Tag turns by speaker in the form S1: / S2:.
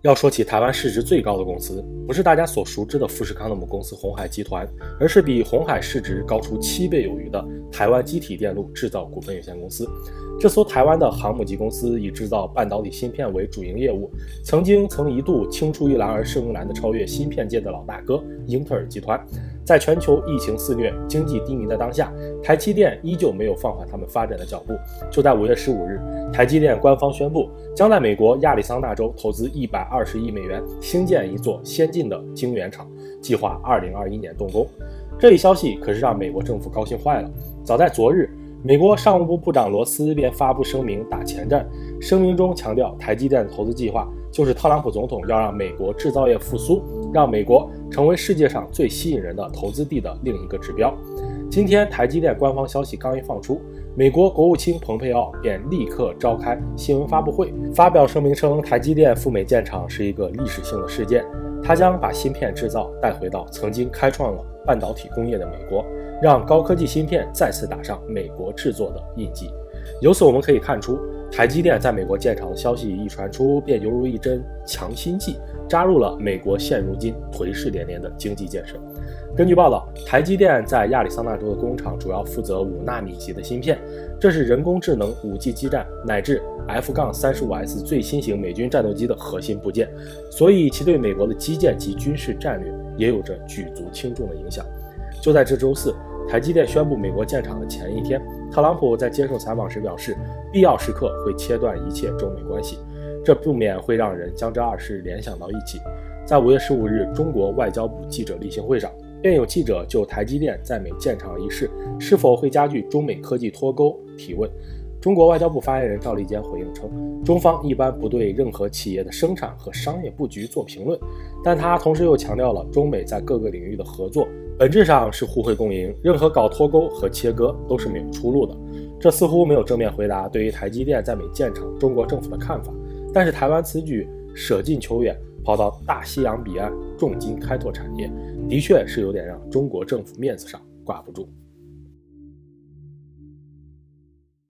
S1: 要说起台湾市值最高的公司，不是大家所熟知的富士康的母公司鸿海集团，而是比鸿海市值高出7倍有余的台湾机体电路制造股份有限公司。这所台湾的航母级公司以制造半导体芯片为主营业务，曾一度青出于蓝而胜于蓝的超越芯片界的老大哥英特尔集团。在全球疫情肆虐、经济低迷的当下，台积电依旧没有放缓他们发展的脚步。就在5月15日，台积电官方宣布，将在美国亚利桑那州投资120亿美元兴建一座先进的晶圆厂，计划2021年动工。这一消息可是让美国政府高兴坏了。早在昨日，美国商务部部长罗斯便发布声明打前站，声明中强调台积电的投资计划就是特朗普总统要让美国制造业复苏，让美国成为世界上最吸引人的投资地的另一个指标。今天台积电官方消息刚一放出，美国国务卿蓬佩奥便立刻召开新闻发布会，发表声明称台积电赴美建厂是一个历史性的事件，它将把芯片制造带回到曾经开创了半导体工业的美国，让高科技芯片再次打上美国制作的印记。由此我们可以看出，台积电在美国建厂的消息一传出，便犹如一针强心剂，扎入了美国现如今颓势连连的经济建设。根据报道，台积电在亚利桑那州的工厂主要负责5纳米级的芯片，这是人工智能、5G 基站乃至 F-35S 最新型美军战斗机的核心部件，所以其对美国的基建及军事战略也有着举足轻重的影响。就在这周四，台积电宣布美国建厂的前一天，特朗普在接受采访时表示，必要时刻会切断一切中美关系，这不免会让人将这2事联想到一起。在5月15日中国外交部记者例行会上，便有记者就台积电在美建厂一事是否会加剧中美科技脱钩提问。中国外交部发言人赵立坚回应称，中方一般不对任何企业的生产和商业布局做评论，但他同时又强调了中美在各个领域的合作本质上是互惠共赢，任何搞脱钩和切割都是没有出路的。这似乎没有正面回答对于台积电在美建厂中国政府的看法，但是台湾此举舍近求远，跑到大西洋彼岸重金开拓产业，的确是有点让中国政府面子上挂不住。